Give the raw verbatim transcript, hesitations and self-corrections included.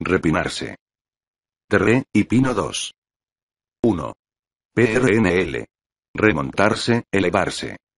Repinarse. Terre, y pino dos. uno. P R N L. Remontarse, elevarse.